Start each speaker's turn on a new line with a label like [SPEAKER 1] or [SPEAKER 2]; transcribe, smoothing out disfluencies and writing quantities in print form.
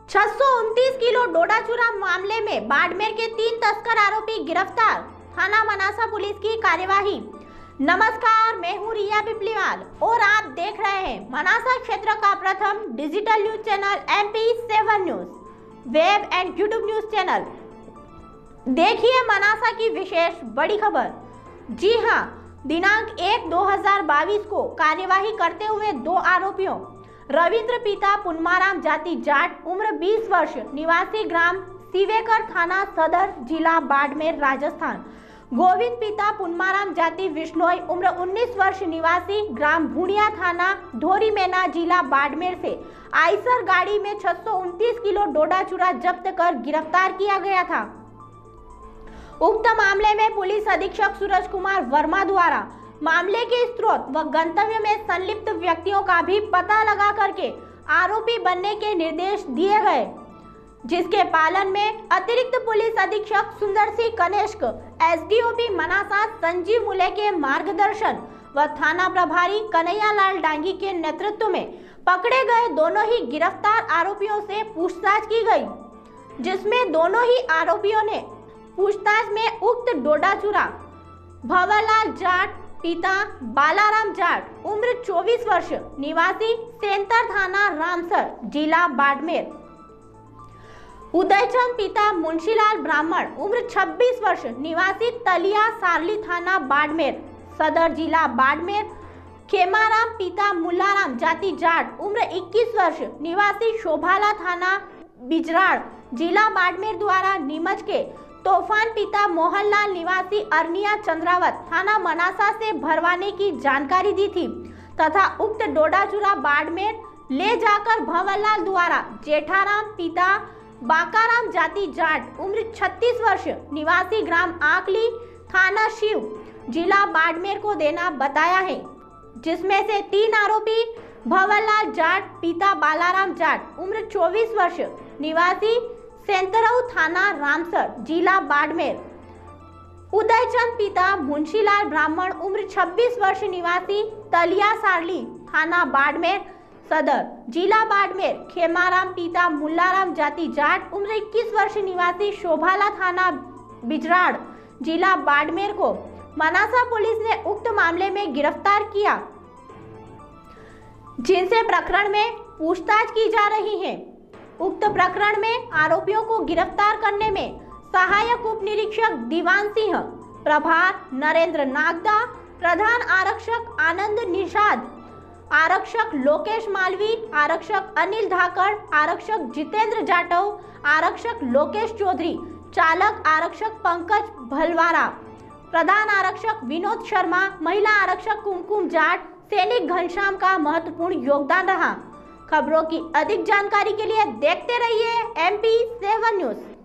[SPEAKER 1] 629 kilo डोडा चूरा मामले में बाड़मेर के 3 तस्कर आरोपी गिरफ्तार, थाना मनासा पुलिस की कार्यवाही। नमस्कार, मैं हूँ रिया बिप्लीवाल और आप देख रहे हैं मनासा क्षेत्र का प्रथम digital news channel MP7 news, web and YouTube news channel. देखिए मनासा की विशेष बड़ी खबर। जी हां, दिनांक 1/2022 को कार्यवाही करते हुए 2 आरोपियों रविंद्र पिता पुन्माराम जाति जाट उम्र 20 वर्ष निवासी ग्राम सीवेकर थाना सदर जिला बाड़मेर राजस्थान, गोविंद पिता पुन्माराम जाति विश्नोई उम्र 19 वर्ष निवासी ग्राम भूनिया थाना धोरीमेना जिला बाड़मेर से आइसर गाड़ी में 629 किलो डोडा चूरा जब्त कर गिरफ्तार किया गया था। उक्त मामले में पुलिस अधीक्षक सूरज कुमार वर्मा द्वारा मामले के स्रोत व गंतव्य में संलिप्त व्यक्तियों का भी पता लगा करके आरोपी बनने के निर्देश दिए गए, जिसके पालन में अतिरिक्त पुलिस अधीक्षक सुंदर सिंह कनिष्क, SDOP मनासा संजीव मुले के मार्गदर्शन व थाना प्रभारी कन्हैया लाल डांगी के नेतृत्व में पकड़े गए दोनों ही गिरफ्तार आरोपियों से पूछताछ की गई, जिसमें दोनों ही आरोपियों ने पूछताछ में उक्त डोडा चूरा भवरलाल जाट पिता बालाराम जाट उम्र 24 वर्ष निवासी सेंतर थाना रामसर जिला बाड़मेर, उदयचंद पिता मुंशीलाल ब्राह्मण उम्र 26 वर्ष निवासी तलिया सारली थाना बाड़मेर सदर जिला बाड़मेर, खेमाराम पिता मुल्लाराम जाति जाट उम्र 21 वर्ष निवासी शोभाला थाना बिजराड़ जिला बाड़मेर द्वारा नीमच के तूफान पिता मोहनलाल निवासी अरनिया चंद्रावत थाना मनासा से भरवाने की जानकारी दी थी तथा उक्त डोडा चूरा बाड़मेर ले जाकर भंवरलाल द्वारा जेठाराम पिता बाकाराम जाति जाट उम्र 36 वर्ष निवासी ग्राम आकली थाना शिव जिला बाड़मेर को देना बताया है, जिसमें से 3 आरोपी भंवरलाल जाट पिता बालाराम जाट उम्र 24 वर्ष निवासी सेंतरऊ थाना रामसर जिला बाड़मेर, उदयचंद पिता मुंशीलाल ब्राह्मण उम्र 26 वर्ष निवासी तलिया सारली थाना बाड़मेर सदर जिला बाड़मेर, खेमाराम पिता मुल्लाराम जाति जाट उम्र 21 वर्ष निवासी शोभाला थाना बिजराड़ जिला बाड़मेर को मनासा पुलिस ने उक्त मामले में गिरफ्तार किया, जिनसे प्रकरण में पूछताछ की जा रही है। उक्त प्रकरण में आरोपियों को गिरफ्तार करने में सहायक उप निरीक्षक दीवान सिंह, प्रभार नरेंद्र नागदा, प्रधान आरक्षक आनंद निषाद, आरक्षक लोकेश मालवी, आरक्षक अनिल धाकड़, आरक्षक जितेंद्र जाटव, आरक्षक लोकेश चौधरी, चालक आरक्षक पंकज भलवारा, प्रधान आरक्षक विनोद शर्मा, महिला आरक्षक कुमकुम जाट, सैनिक घनश्याम का महत्वपूर्ण योगदान रहा। खबरों की अधिक जानकारी के लिए देखते रहिए MP7 न्यूज।